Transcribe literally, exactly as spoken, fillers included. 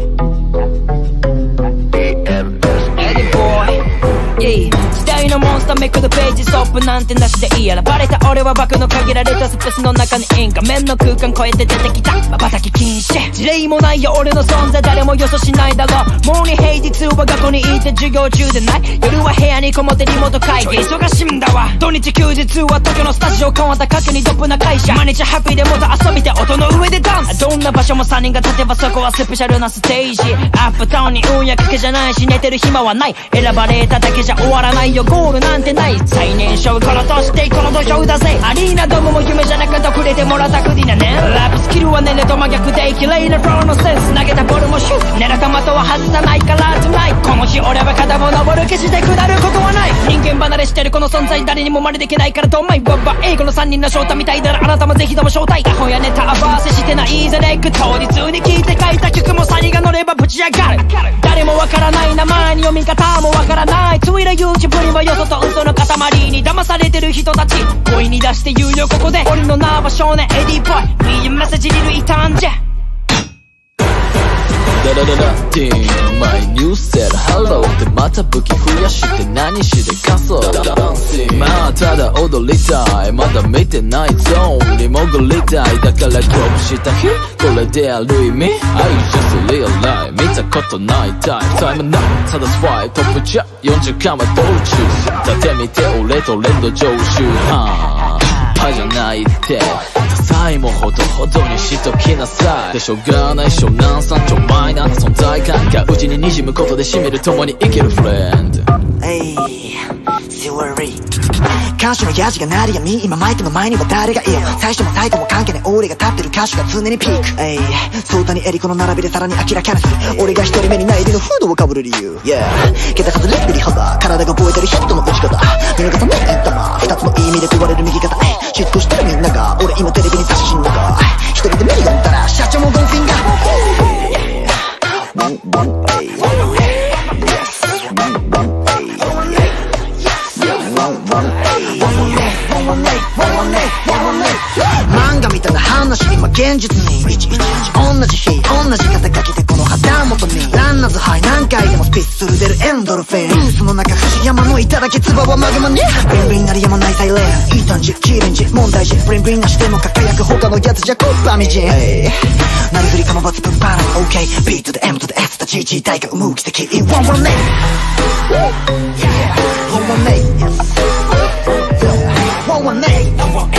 時代のモンスターめくるページストップなんてなしでいいやらバレた俺はバクの限られたスペースの中にイン画面の空間超えて出てきた瞬き禁止事例もないよ俺の存在誰も予想しないだろうもうに平日は学校に行って授業中でない夜は部屋にこもってリモート会議忙しいんだわ土日休日は東京のスタジオ変わった賭けにドップな会社毎日ハッピーでもっと遊びで音の上でダンスどんな場所もさんにんが立てばそこはスペシャルなステージアップタウンに運や賭けじゃないし寝てる暇はない選ばれただけじゃ終わらないよゴールなんてない最年少からとしてこの土俵だぜアリーナドームも夢じゃなくどくれてもらった国だねラップスキルは年齢と真逆で綺麗なフローのセンス投げたボールもシュッ狙った的は外さないからトゥナイトこの日俺は肩を登る決して下ることはない人間離れしてるこの存在誰にも真似できないからとマイババ英語のさんにんの翔太みたいならあなたもぜひとも招待アホやネタ合わせしてないぜレック当日に聴いて書いた曲もサリが乗ればぶち上がる誰もわからない名前に読み方もわからない Twitter YouTube にはよそと嘘の塊に騙されてる人たち声に出して言うよここで俺の名は少年エディボーイ見えメッセージリルいたんじゃダラララティーンマイニューセルハローってまた武器増やして何して仮想まあただ踊りたいまだ見てないゾーンに潜りたいだからこうした日これである意味 I just realize 見たことないタイプタイムナウサダスファイトップチャよんじゅうカメ道中立て見て俺と連動常習は歯じゃないってダサいもほどほどにしときなさいでしょうがない湘南さんちょマイナーな存在感がうちに滲むことでしみる共に生きるフレンド Hey, Silvery 歌手のヤジが鳴りやみ今マイクの前には誰がいる最初も最後も関係ない俺が立ってる歌詞が常にピーク Hey, ソータにエリコの並びでさらに明らかにする俺が一人目にないでのフードをかぶる理由 Yeah 桁数レベル肌体が覚えてるヒットの打ち方見逃さない玉二つの意味で壊れる右肩嫉妬してるみんなが俺今テレビに差し信だが一人で目に読んだら社長もゴンフィンガー One, one, hey Yes, one, one, hey Yeah, one, one, hey One, one, hey, one, one, hey, one, one, hey, one, one, hey 漫画みたいな話今現実にいちいちいち同じ日同じ肩書きでこの旗元にランナーズハイ何回でもスピッツする出るエンドルフィンその中藤山の頂唾はマグマにビンビン鳴りやまないサイレンいい感じチレンジ問題児ブリンブリンなしでも輝く他のやつじゃコッパみじんなりふりかまばつぶんばら OK B to the M to the S と ジージー 体が生む奇跡 One one name One one name One one name